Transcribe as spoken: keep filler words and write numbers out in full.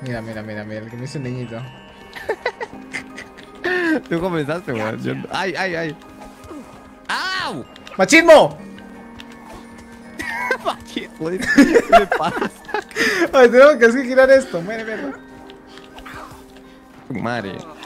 Mira, mira, mira, mira, el que me hizo un niñito. Tú comenzaste, weón. Yo... ¡Ay, ay, ay! ¡Au! ¡Machismo! ¿Qué joder? ¿Qué le pasa? Ay, tenemos que así girar esto. Muere, mierda. Madre.